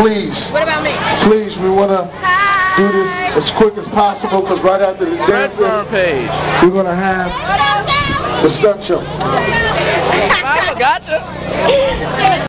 please. What about me? Please, we want to do this as quick as possible because right after the dances, we're going to have the stunt show. Mama, gotcha.